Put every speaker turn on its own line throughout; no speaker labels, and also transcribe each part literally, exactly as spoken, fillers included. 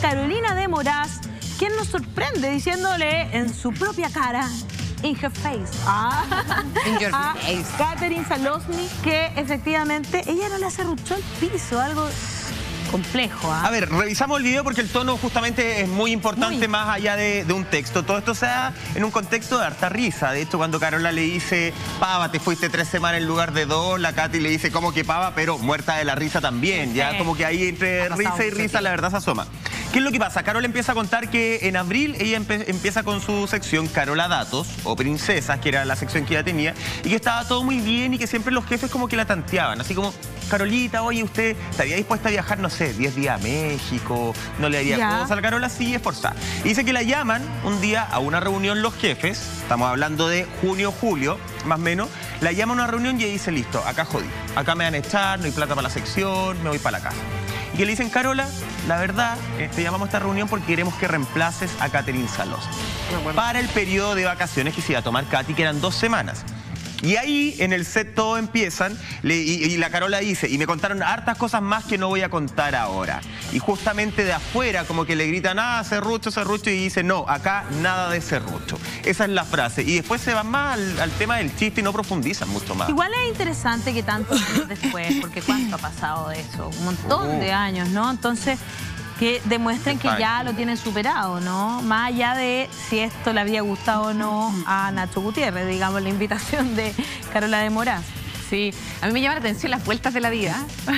Carolina de Moraz, quien nos sorprende diciéndole en su propia cara, in her face, ah,
in your
a
face,
Katherine Zalosny, que efectivamente ella no le acerruchó el piso, algo complejo. ¿eh?
A ver, revisamos el video porque el tono justamente es muy importante, muy... más allá de, de un texto. Todo esto se da en un contexto de harta risa. De hecho, cuando Carola le dice, pava, te fuiste tres semanas en lugar de dos, la Katy le dice, ¿cómo que pava? Pero muerta de la risa también. Ya sí. Como que ahí entre risa y risa la verdad se asoma. ¿Qué es lo que pasa? Carola empieza a contar que en abril ella empe empieza con su sección Carola Datos, o Princesas, que era la sección que ella tenía, y que estaba todo muy bien y que siempre los jefes como que la tanteaban. Así como, Carolita, oye, ¿usted estaría dispuesta a viajar, no sé, diez días a México? ¿No le haría cosas a la Carola? Sí, esforzada. Y dice que la llaman un día a una reunión los jefes, estamos hablando de junio, julio, más o menos, la llaman a una reunión y ella dice, listo, acá jodí, acá me van a echar, no hay plata para la sección, me voy para la casa. Y que le dicen, Carola, la verdad, eh, te llamamos a esta reunión porque queremos que reemplaces a Katherine Zalosny para el periodo de vacaciones que se iba a tomar Katy, que eran dos semanas. Y ahí en el set todo empiezan le, y, y la Carola dice, y me contaron hartas cosas más que no voy a contar ahora. Y justamente de afuera como que le gritan, ah, serrucho, serrucho, y dice, no, acá nada de serrucho. Esa es la frase. Y después se van más al, al tema del chiste y no profundizan mucho más.
Igual es interesante que tantos años después, porque ¿cuánto ha pasado de eso? Un montón uh. de años, ¿no? Entonces... que demuestren que ya lo tienen superado, ¿no? Más allá de si esto le había gustado o no a Nacho Gutiérrez, digamos, la invitación de Carola de Moraz.
Sí, a mí me llama la atención las vueltas de la vida.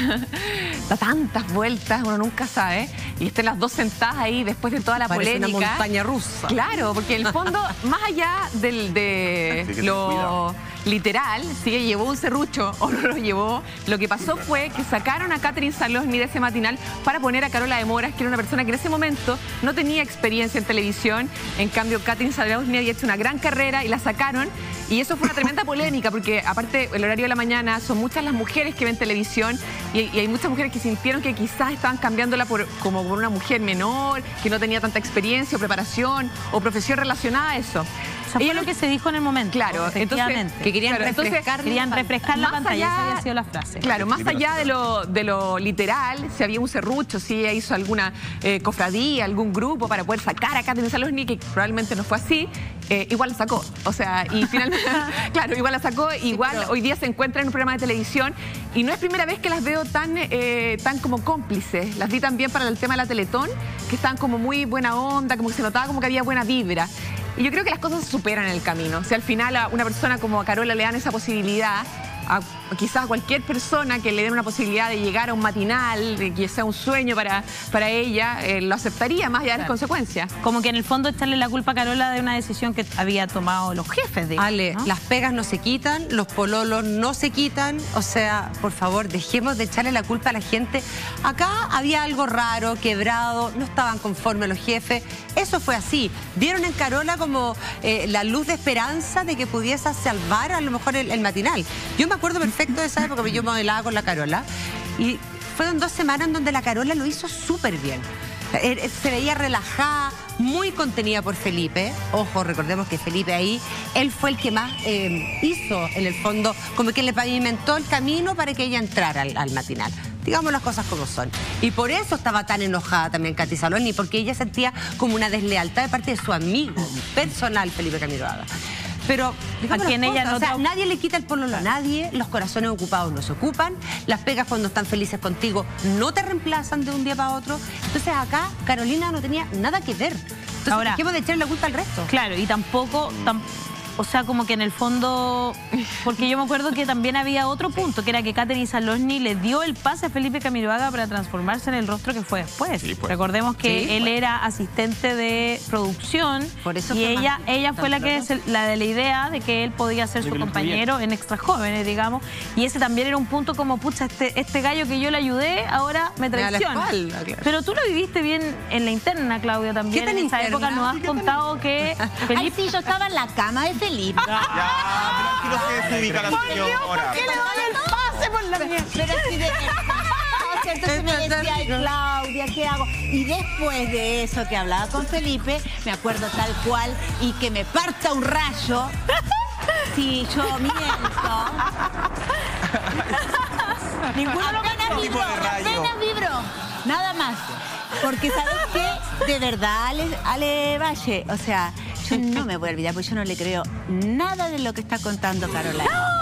Da tantas vueltas, uno nunca sabe. Y estén las dos sentadas ahí después de toda la
Parece
polémica.
Una montaña rusa.
Claro, porque en el fondo, más allá del, de sí, lo literal, si ella llevó un serrucho o no lo llevó, lo que pasó fue que sacaron a Katherine Zalosny de ese matinal para poner a Carola de Moraz, que era una persona que en ese momento no tenía experiencia en televisión. En cambio, Katherine Zalosny había hecho una gran carrera y la sacaron. Y eso fue una tremenda polémica, porque aparte el horario de la mañana son muchas las mujeres que ven televisión y, y hay muchas mujeres que sintieron que quizás estaban cambiándola por, como por una mujer menor, que no tenía tanta experiencia o preparación o profesión relacionada a eso.
O sea, fue lo que se dijo en el momento.
Claro, entonces,
que querían
claro,
refrescar,
entonces,
querían refrescar la pantalla,
allá,
esa había sido la frase.
Claro, más allá de lo, de lo literal, si había un serrucho, si ella hizo alguna eh, cofradía, algún grupo para poder sacar a Katherine Zalosny, que probablemente no fue así, eh, igual la sacó. O sea, y finalmente, claro, igual la sacó, igual sí, pero... hoy día se encuentra en un programa de televisión y no es primera vez que las veo tan, eh, tan como cómplices. Las vi también para el tema de la Teletón, que estaban como muy buena onda, como que se notaba como que había buena vibra. Y yo creo que las cosas se superan en el camino. Si al final a una persona como a Carola le dan esa posibilidad, a quizás a cualquier persona que le den una posibilidad de llegar a un matinal, de que sea un sueño para, para ella, eh, lo aceptaría más allá de las consecuencias.
Como que en el fondo echarle la culpa a Carola de una decisión que había tomado los jefes. Digamos,
Ale, ¿no? Las pegas no se quitan, los pololos no se quitan, o sea, por favor, dejemos de echarle la culpa a la gente. Acá había algo raro, quebrado, no estaban conformes los jefes, eso fue así. Vieron en Carola como eh, la luz de esperanza de que pudiese salvar a lo mejor el, el matinal. Yo me acuerdo perfecto de esa época, porque yo modelaba con la Carola y fueron dos semanas en donde la Carola lo hizo súper bien. Se veía relajada, muy contenida por Felipe. Ojo, recordemos que Felipe ahí, él fue el que más eh, hizo, en el fondo, como que le pavimentó el camino para que ella entrara al, al matinal. Digamos las cosas como son. Y por eso estaba tan enojada también Katy Zalosny, porque ella sentía como una deslealtad de parte de su amigo personal, Felipe Camiroaga. Pero
a quien ella no,
o sea, nadie le quita el pololo a nadie, los corazones ocupados no se ocupan, las pegas cuando están felices contigo no te reemplazan de un día para otro. Entonces acá Carolina no tenía nada que ver. Entonces,
ahora,
dejemos de echarle la culpa al resto.
Claro, y tampoco... Tam O sea, como que en el fondo, porque yo me acuerdo que también había otro punto, que era que Katherine Zalosny le dio el pase a Felipe Camiroaga para transformarse en el rostro que fue después. Sí, pues. Recordemos que sí, él pues. era asistente de producción. Por eso y ella, ella fue la que se, la de la idea de que él podía ser su compañero en Extra Jóvenes, digamos. Y ese también era un punto como, pucha, este, este gallo que yo le ayudé, ahora me traiciona. Espalda, claro. Pero tú lo viviste bien en la interna, Claudia, también.
¿Qué
en esa
interna?
época nos has contado que Felipe...
Ay, sí, yo estaba en la cama de Felipe.
Ya, pero aquí no se desubica la señora.
¿Por qué le doy el pase por la mierda?
Pero si de... ¿cierto? Se me decía, ay, Claudia, ¿qué hago? Y después de eso que hablaba con Felipe, me acuerdo tal cual, y que me parta un rayo. Si yo miento.
Ninguno
apenas vibró, apenas vibró. Nada más. Porque ¿sabes qué? De verdad, Ale, Ale Valle, o sea, yo no me voy a olvidar, porque yo no le creo nada de lo que está contando Carola.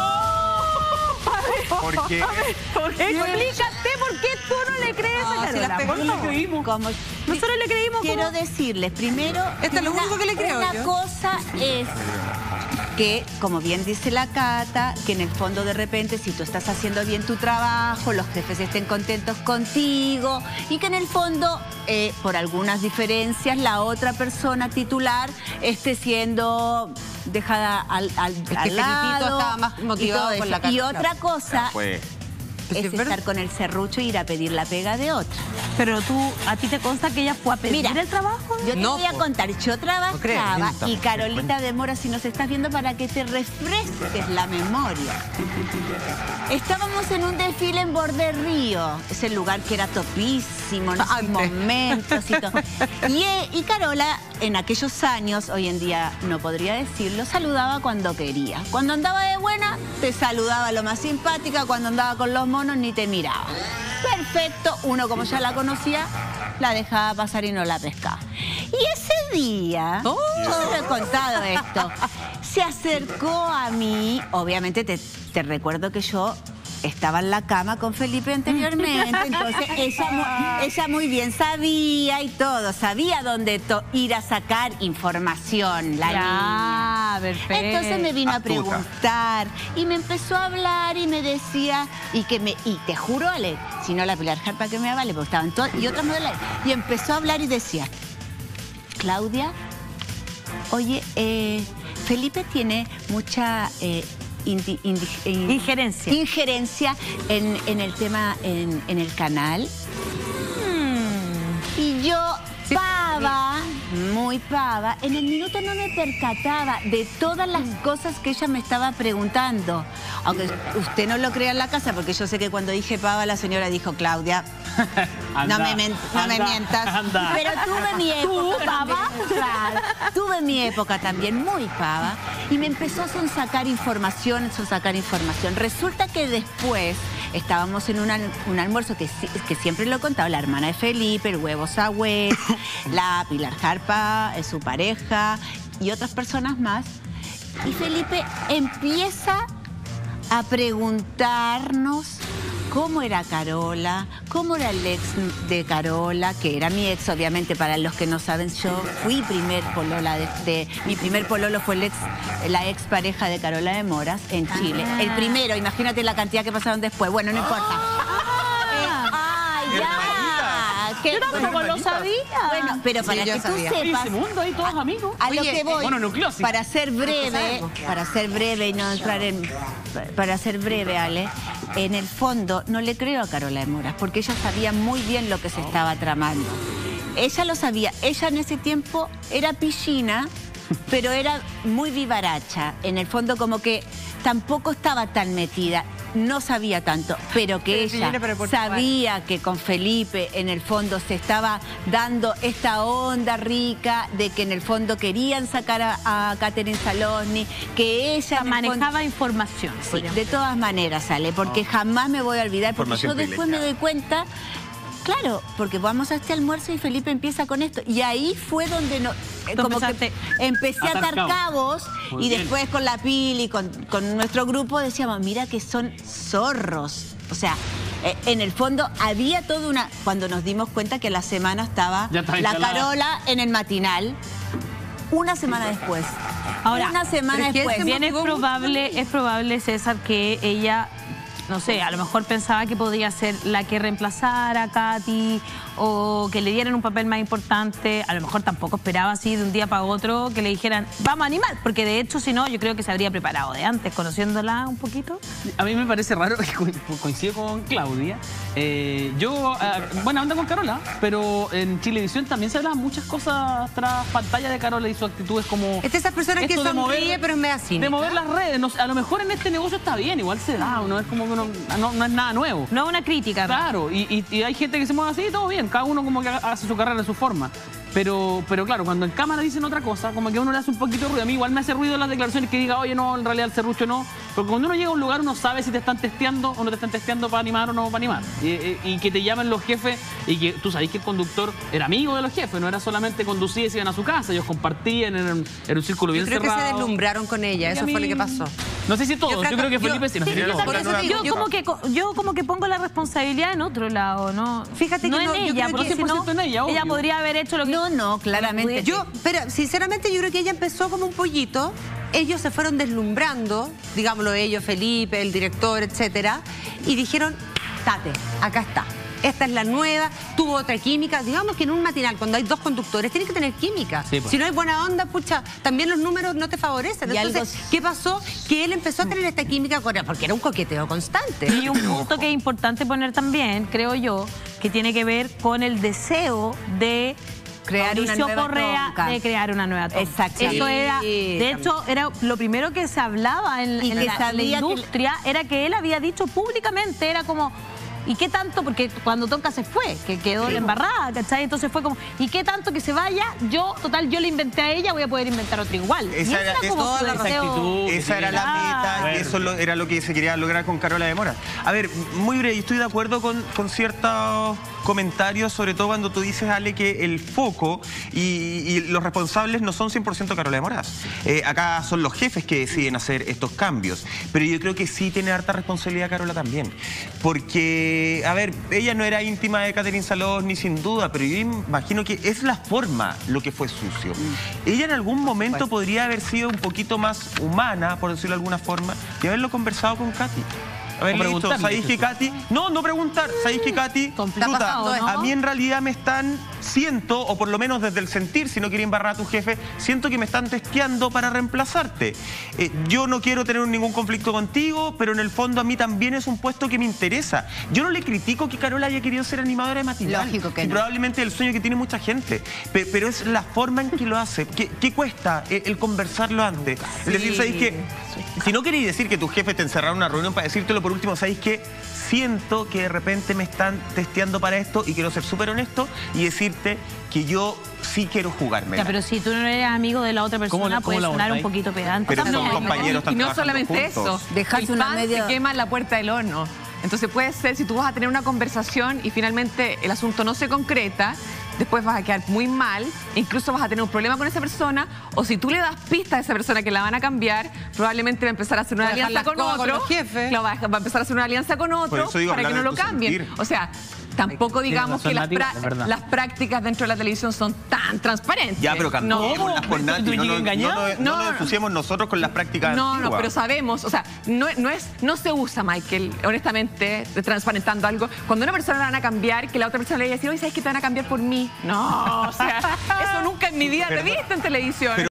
¿Por qué?
Explícate por qué tú no le crees a Carola. Por favor.
Como,
Nosotros le creímos.
Quiero
como...
decirles, primero,
Esto es lo
una,
único que le creo
una
yo.
cosa es que, como bien dice la Cata, que en el fondo de repente si tú estás haciendo bien tu trabajo, los jefes estén contentos contigo y que en el fondo, eh, por algunas diferencias, la otra persona titular esté siendo dejada al, al,
Es que
al
Felipito
lado.
estaba más motivado
y todo
por
eso.
la Cata.
Y otra cosa
Pues,
Pues
es
es verdad.
estar con el serrucho e ir a pedir la pega de otra.
Pero tú, ¿a ti te consta que ella fue a pedir
Mira,
el trabajo?
Yo te
No,
voy a
po.
contar, yo trabajaba
creo.
y Carolita de Mora, si nos estás viendo, para que te refresques la memoria. Estábamos en un desfile en Borde Río, ese lugar que era topísimo en esos
Antes.
momentos y todo. Y, eh, y Carola, en aquellos años, hoy en día no podría decirlo, saludaba cuando quería. Cuando andaba de buena, te saludaba lo más simpática, cuando andaba con los monos ni te miraba. Perfecto, uno como ya la conocía, la dejaba pasar y no la pescaba. Y ese día,
Oh.
yo te he contado esto, se acercó a mí, obviamente te, te recuerdo que yo estaba en la cama con Felipe anteriormente, entonces ella, mu- ella muy bien sabía y todo, sabía dónde to- ir a sacar información, la niña.
Ya, perfecto.
Entonces me vino a
Astuta.
preguntar y me empezó a hablar y me decía, y que me, y te juro, Ale, si no la Pilar Jarpa que me avale, porque estaban todas, y otras modelos, y empezó a hablar y decía, Claudia, oye, eh, Felipe tiene mucha eh, indi- indi- in-
Injerencia.
injerencia en, en el tema, en, en el canal. Y yo, pava, muy pava, en el minuto no me percataba de todas las cosas que ella me estaba preguntando. Aunque usted no lo crea en la casa, porque yo sé que cuando dije pava, la señora dijo, Claudia, no, me, men- no me
anda,
mientas.
anda.
Pero tuve mi época.
pava?
también, claro, tuve mi época también muy pava. Y me empezó a sonsacar información, sonsacar información. Resulta que después estábamos en un, al- un almuerzo que, si- que siempre lo he contado, la hermana de Felipe, el huevo Sagüez, la Pilar Jarpa, eh, su pareja y otras personas más. Y Felipe empieza a preguntarnos cómo era Carola, cómo era el ex de Carola, que era mi ex, obviamente, para los que no saben, yo fui primer polola de, de- mi primer pololo fue el ex, la ex pareja de Carola de Moras en Chile. El primero, imagínate la cantidad que pasaron después. Bueno, no importa. Eh, ¡Ay, ya! ¿Qué?
Yo tampoco
Bueno,
lo sabía.
bueno, pero para
yo
que tú
sabía.
sepas,
Ese mundo ahí todos amigos.
a lo
Oye,
que voy,
mononucleosis.
para ser breve,
sabemos.
para ser breve y no entrar en... Para ser breve, Ale, en el fondo no le creo a Carola de Moras, porque ella sabía muy bien lo que se estaba tramando. Ella lo sabía. Ella en ese tiempo era piscina, pero era muy vivaracha. En el fondo como que tampoco estaba tan metida. No sabía tanto, pero que
Pero
ella
piscina, pero por favor.
sabía que con Felipe en el fondo se estaba dando esta onda rica de que en el fondo querían sacar a, a Catherine Saloni, que ella en el fondo-
Manejaba información.
Sí,
podríamos
de todas maneras sale, porque jamás me voy a olvidar, porque yo
Información
después me doy cuenta, claro, porque vamos a este almuerzo y Felipe empieza con esto. Y ahí fue donde no, eh,
Tú
como que
empezaste
empecé a
a
atar
atar
cabos
Muy
y
bien.
después con la Pili y con, con nuestro grupo decíamos, mira que son zorros. O sea, eh, en el fondo había toda una... Cuando nos dimos cuenta que la semana estaba
Ya está
la
instalada.
Carola en el matinal, una semana después.
Ahora,
una semana
pero es que
después.
ese
Bien es
motivó
probable, es probable, César, que ella, no sé, a lo mejor pensaba que podía ser la que reemplazara a Katy o que le dieran un papel más importante. A lo mejor tampoco esperaba así de un día para otro que le dijeran, vamos a animar, porque de hecho, si no, yo creo que se habría preparado de antes, conociéndola un poquito.
A mí me parece raro, co- coincido con Claudia. Eh, yo, eh, buena onda con Carola, pero en Chilevisión también se hablan muchas cosas tras pantalla de Carola y su actitud es como...
Es de esas personas que
esto de
sonríe, pero es media cínica.
De mover las redes. No sé, a lo mejor en este negocio está bien, igual se da, no es como que no, no, no es nada nuevo.
No una crítica.
Claro, y, y- y hay gente que se mueve así, todo bien, cada uno como que hace su carrera de su forma. Pero, pero claro, cuando en cámara dicen otra cosa, como que a uno le hace un poquito de ruido. A mí igual me hace ruido las declaraciones que diga, oye, no, en realidad el serrucho no. Porque cuando uno llega a un lugar uno sabe si te están testeando o no te están testeando para animar o no para animar. Y, y, y que te llamen los jefes y que tú sabés que el conductor era amigo de los jefes, no era solamente conducir y se iban a su casa, ellos compartían en, en, en un círculo bien
yo creo
cerrado.
que se deslumbraron con ella, eso
mí...
fue lo que pasó.
No sé si todos, yo, yo creo que Felipe sí. No
sí,
sé
yo,
no,
también,
no,
yo, como que, yo como que pongo la responsabilidad en otro lado, ¿no?
Fíjate
no
que
en
no,
ella, porque si no,
en ella,
ella podría haber hecho lo que...
No, no, claramente.
Yo, pero sinceramente yo creo que ella empezó como un pollito, ellos se fueron deslumbrando, digámoslo ellos, Felipe, el director, etcétera, y dijeron, Tate, acá está. Esta es la nueva, tuvo otra química. Digamos que en un matinal, cuando hay dos conductores, tiene que tener química. Sí, pues. Si no hay buena onda, pucha, también los números no te favorecen. Entonces, algo... ¿qué pasó? Que él empezó a tener esta química con ella, porque era un coqueteo constante.
Y un punto que es importante poner también, creo yo, que tiene que ver con el deseo de...
crear
Mauricio
una nueva
Correa
tonca.
de crear una nueva tonca.
Exacto.
Eso
Sí,
era, de hecho, era lo primero que se hablaba en,
Y
en
que
la, la
sabía que-
industria, era que él había dicho públicamente, era como... ¿Y qué tanto? Porque cuando Tonka se fue, que quedó la embarrada, ¿cachai? Entonces fue como, ¿y qué tanto que se vaya? Yo, total, yo le inventé a ella, voy a poder inventar otra igual.
Esa
y
era-
esa
es
como
toda
su
la
deseo.
actitud.
Esa era la meta
Ah,
y eso lo- era lo que se quería lograr con Carola de Mora. A ver, muy breve, estoy de acuerdo con, con ciertos comentarios, sobre todo cuando tú dices, Ale, que el foco y, y los responsables no son cien por ciento Carola de Mora. Eh, acá son los jefes que deciden hacer estos cambios. Pero yo creo que sí tiene harta responsabilidad Carola también. Porque, a ver, ella no era íntima de Catherine Salós ni sin duda, pero yo imagino que es la forma lo que fue sucio. Ella en algún momento podría haber sido un poquito más humana, por decirlo de alguna forma, y haberlo conversado con Katy. Haberle dicho,
preguntarle,
¿sabéis que Katy? No, no preguntar. ¿Sabéis que Katy?
Complicado,
Chuta,
¿no?
a mí en realidad me están, siento, o por lo menos desde el sentir, si no quiere embarrar a tu jefe, siento que me están testeando para reemplazarte. Eh, yo no quiero tener ningún conflicto contigo, pero en el fondo a mí también es un puesto que me interesa. Yo no le critico que Carola haya querido ser animadora de matinal.
Lógico que
y
no.
probablemente es el sueño que tiene mucha gente. Pe- pero es la forma en que lo hace. ¿Qué, qué cuesta el, el conversarlo antes? Es decir, ¿sabéis que si no queréis decir que tu jefe te encerraron en una reunión para decírtelo, por último, ¿sabéis que siento que de repente me están testeando para esto y quiero ser súper honesto y decirte que yo sí quiero jugármela?
Ya, pero si tú no eres amigo de la otra persona,
¿Cómo la-
puede
cómo la
sonar un
abordáis?
poquito pedante
Pero son
también, ¿no?
compañeros. Están
Y no
trabajando
solamente
juntos.
eso,
Dejarse
el
una
pan
media-
se quema en la puerta del horno. Entonces puede ser, si tú vas a tener una conversación y finalmente el asunto no se concreta, después vas a quedar muy mal, incluso vas a tener un problema con esa persona, o si tú le das pista a esa persona que la van a cambiar, probablemente va a empezar a hacer una
Va a dejar
alianza
las
con
cosas con
otro,
los jefes.
Claro, va, a, va a empezar a hacer una alianza con otro
eso digo,
para que
hablar
no
de
lo
tu
cambien.
sentir.
O sea, tampoco digamos
razón,
que las,
Nati,
pra-
es verdad.
las prácticas dentro de la televisión son tan transparentes.
Ya, pero cambiémoslas por
¿Tú
Nati. No,
llegas
no, no,
engañado?
no, no nos ensuciemos nosotros con las prácticas
No, no,
antiguas.
pero sabemos, o sea, no, no, es, no se usa, Michael, honestamente, transparentando algo. Cuando una persona la van a cambiar, que la otra persona le diga, oye, ¿sabes que te van a cambiar por mí? No, o sea, eso nunca en mi vida te he visto en televisión.
Pero